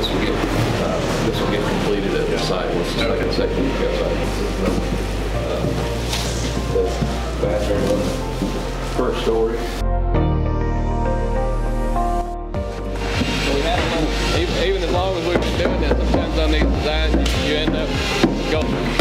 this will get completed at the site. Once the second outside. The bathroom on the first story. Even as long as we've been doing this, sometimes on these designs, you end up going